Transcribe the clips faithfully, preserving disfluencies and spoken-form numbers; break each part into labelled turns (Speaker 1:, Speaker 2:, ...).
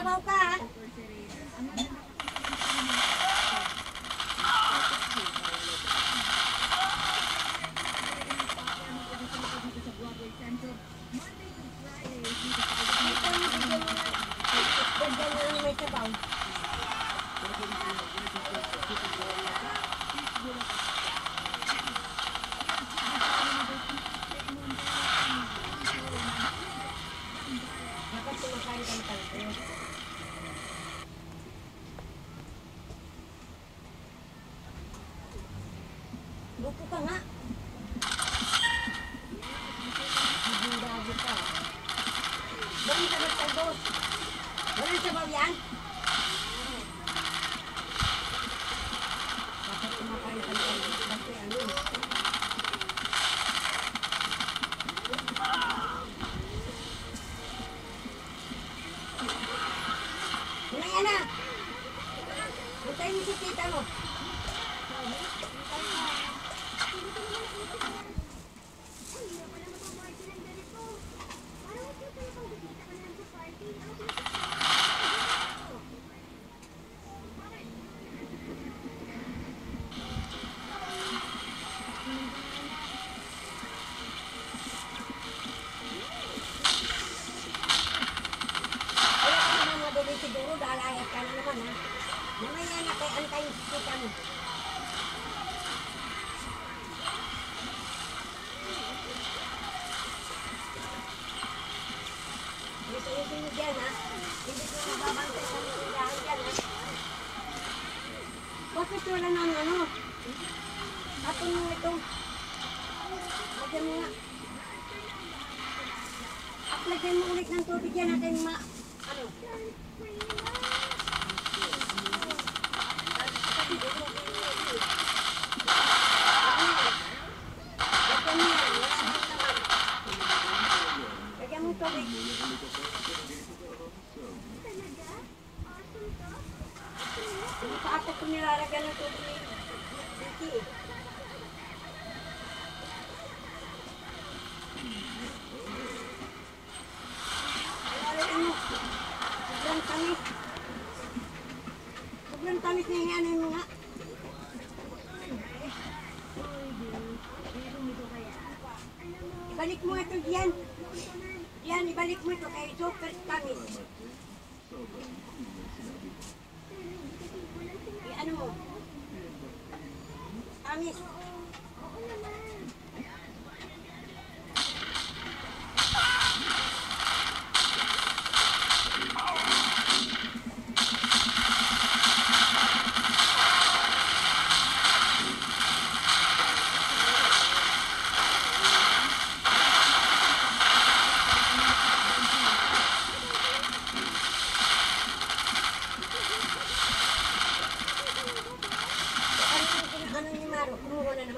Speaker 1: sabaw ka, ha? Lupo ka nga. Higing-gabi ka. Balik ka magtagos. Walang sabaw yan? Dapat kumakain ka ng kasi ano. Hinaya na! Puntayin mo si tita mo. Siguro dalayat ka na naman, ha? Mamaya na kay antayin si tita mo. Gusto-gusto mo dyan, ha? Hindi ko nababantay sa mga ilahan dyan, ha? Bakit wala nang ano? Hapon mo ito. Lagyan mo nga. Lagyan mo ulit ng tubig yan natin ma... Ano? Lagyan mo tubig. Hindi pa ako kung nilalagyan ng tubig. Hindi eh. Alalagyan mo. Sobrang tamis. Sobrang tamis na yung ano mo nga. Ibalik mo ito diyan. Diyan, ibalik mo ito kay super tamis. I-ano mo? Tamis. Ano ni Maro? Kumuha na naman.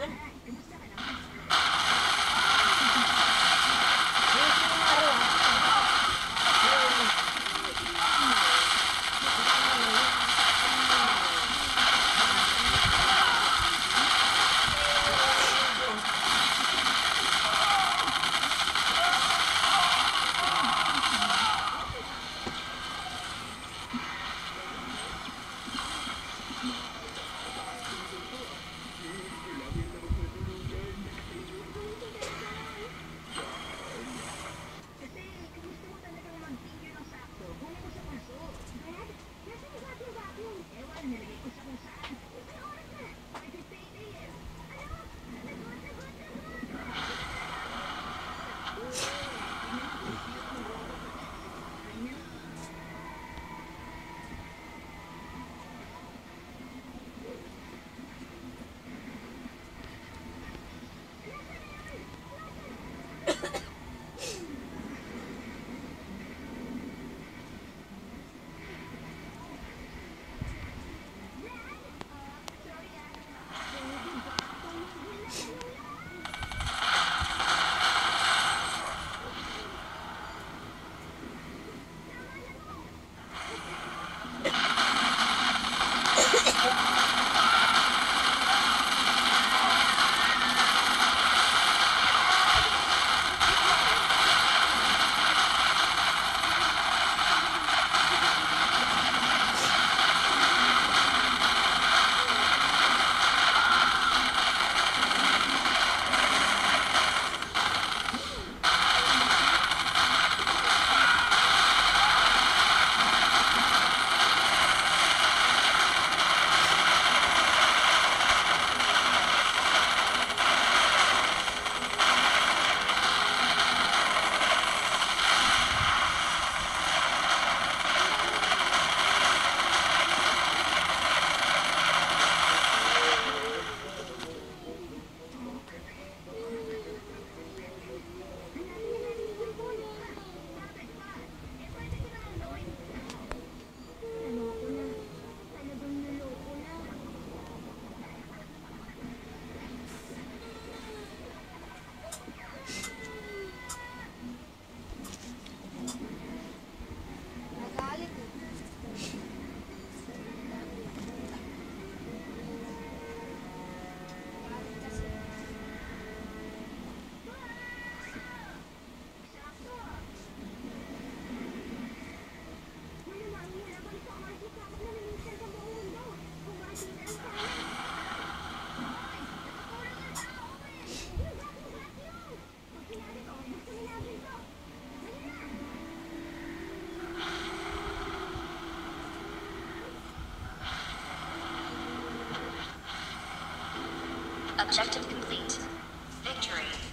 Speaker 2: Objective complete. Victory.